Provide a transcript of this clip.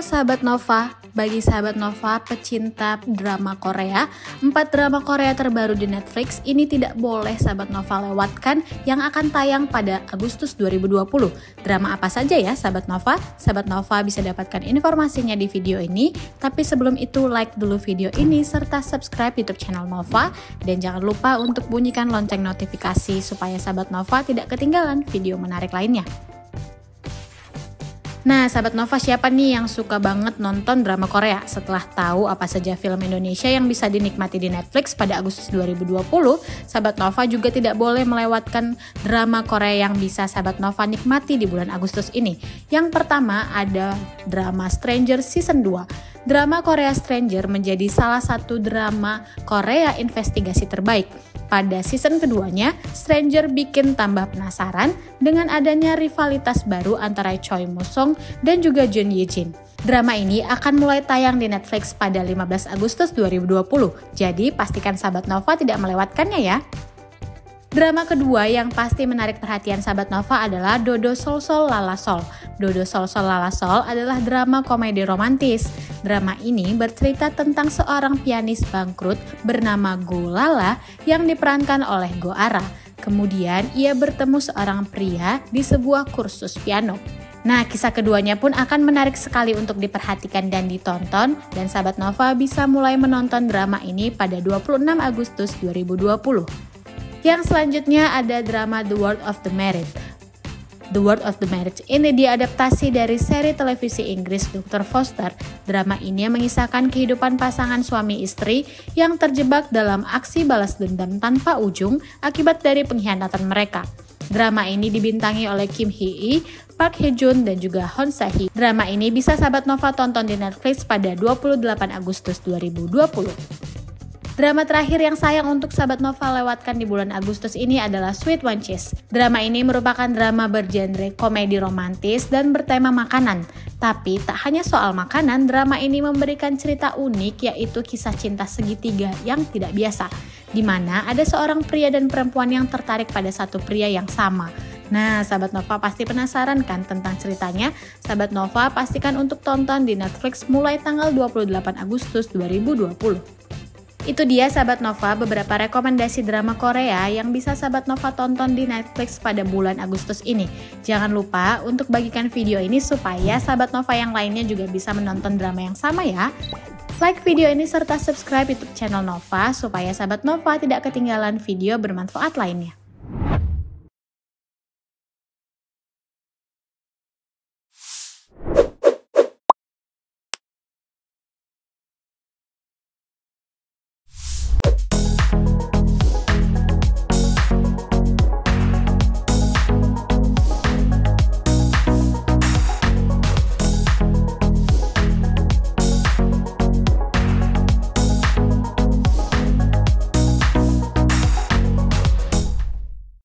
sahabat Nova, bagi sahabat Nova pecinta drama Korea, 4 drama Korea terbaru di Netflix ini tidak boleh sahabat Nova lewatkan yang akan tayang pada Agustus 2020. Drama apa saja ya sahabat Nova? Sahabat Nova bisa dapatkan informasinya di video ini, tapi sebelum itu like dulu video ini serta subscribe YouTube channel Nova dan jangan lupa untuk bunyikan lonceng notifikasi supaya sahabat Nova tidak ketinggalan video menarik lainnya. Nah, sahabat Nova, siapa nih yang suka banget nonton drama Korea? Setelah tahu apa saja film Indonesia yang bisa dinikmati di Netflix pada Agustus 2020, sahabat Nova juga tidak boleh melewatkan drama Korea yang bisa sahabat Nova nikmati di bulan Agustus ini. Yang pertama ada drama Stranger Season 2. Drama Korea Stranger menjadi salah satu drama Korea investigasi terbaik. Pada season keduanya, Stranger bikin tambah penasaran dengan adanya rivalitas baru antara Choi Mo-sung dan juga Jun Ye-jin. Drama ini akan mulai tayang di Netflix pada 15 Agustus 2020, jadi pastikan sahabat Nova tidak melewatkannya ya. Drama kedua yang pasti menarik perhatian sahabat Nova adalah Dodo Sol Sol Lala Sol. Dodo Sol Sol Lala Sol adalah drama komedi romantis. Drama ini bercerita tentang seorang pianis bangkrut bernama Go Lala yang diperankan oleh Go Ara. Kemudian ia bertemu seorang pria di sebuah kursus piano. Nah, kisah keduanya pun akan menarik sekali untuk diperhatikan dan ditonton, dan sahabat Nova bisa mulai menonton drama ini pada 26 Agustus 2020. Yang selanjutnya ada drama The World of the Married. The World of the Married ini diadaptasi dari seri televisi Inggris Dr. Foster. Drama ini mengisahkan kehidupan pasangan suami istri yang terjebak dalam aksi balas dendam tanpa ujung akibat dari pengkhianatan mereka. Drama ini dibintangi oleh Kim Hee, Park Hye Jun, dan juga Hon Se Hee. Drama ini bisa sahabat Nova tonton di Netflix pada 28 Agustus 2020. Drama terakhir yang sayang untuk sahabat Nova lewatkan di bulan Agustus ini adalah Sweet One Cheese. Drama ini merupakan drama bergenre komedi romantis dan bertema makanan. Tapi tak hanya soal makanan, drama ini memberikan cerita unik yaitu kisah cinta segitiga yang tidak biasa, di mana ada seorang pria dan perempuan yang tertarik pada satu pria yang sama. Nah, sahabat Nova pasti penasaran kan tentang ceritanya? Sahabat Nova pastikan untuk tonton di Netflix mulai tanggal 28 Agustus 2020. Itu dia sahabat Nova beberapa rekomendasi drama Korea yang bisa sahabat Nova tonton di Netflix pada bulan Agustus ini. Jangan lupa untuk bagikan video ini supaya sahabat Nova yang lainnya juga bisa menonton drama yang sama ya. Like video ini serta subscribe YouTube channel Nova supaya sahabat Nova tidak ketinggalan video bermanfaat lainnya.